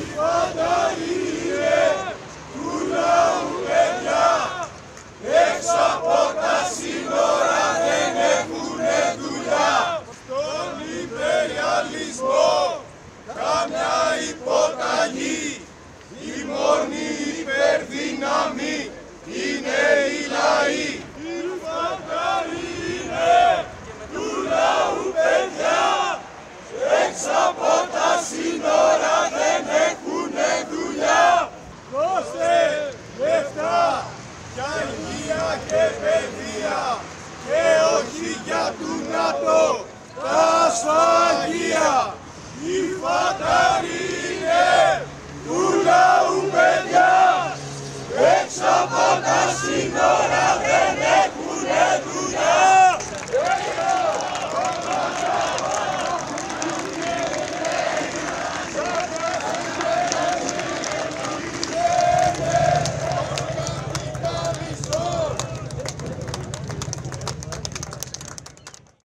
φανταροί είναι του λαού παιδιά, έξω από τα σύνορα δεν έχουνε δουλειά. Στον υπεριαλισμό καμιά υποταγή, η μόνη υπερδύναμη είναι οι λαοί. Οι φανταροί είναι του λαού παιδιά, έξω από τα σύνορα δεν έχουνε δουλειά. Δώστε λεφτά για υγεία και παιδεία και όχι για του ΝΑΤΟ τα σφαγεία. Οι φανταροί είναι του λαού παιδιά, έξω από τα σύνορα